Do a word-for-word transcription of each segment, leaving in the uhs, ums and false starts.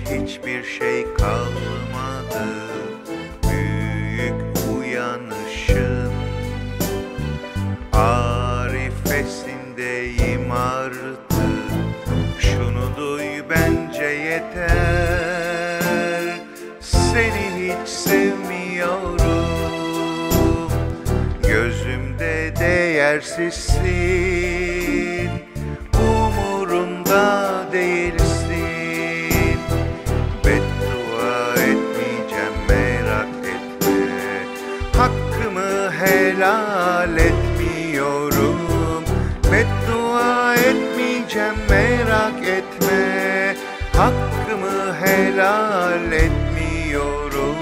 hiçbir şey kalmadı. Büyük uyanışın arifesindeyim artık. Şunu duy bence yeter, seni hiç sevmiyorum. Gözümde değersizsin, umurumda değilsin. Beddua etmeyeceğim, merak etme. Hakkımı helal etmiyorum. Beddua etmeyeceğim, merak etme. Hakkımı helal etmiyorum.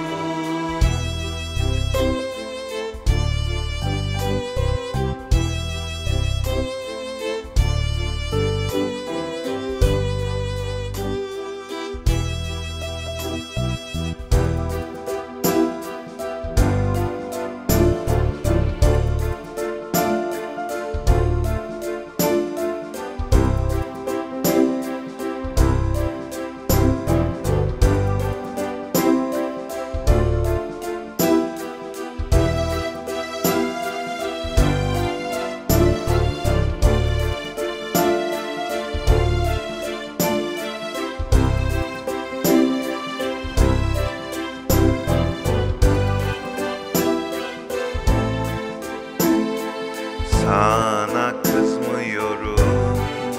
Sana kızmıyorum,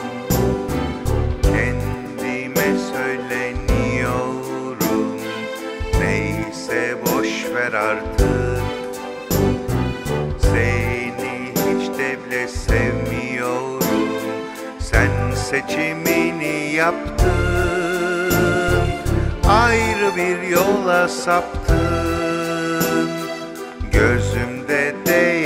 kendime söyleniyorum. Neyse boş ver artık, seni hiç de bile sevmiyorum. Sen seçimini yaptın, ayrı bir yola saptın. Gözümde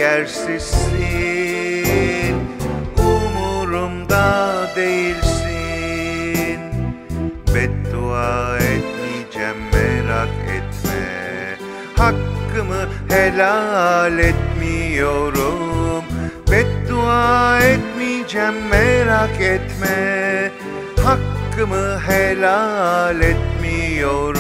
değersizsin, umurumda değilsin. Beddua etmeyeceğim, merak etme. Hakkımı helal etmiyorum. Beddua etmeyeceğim, merak etme. Hakkımı helal etmiyorum.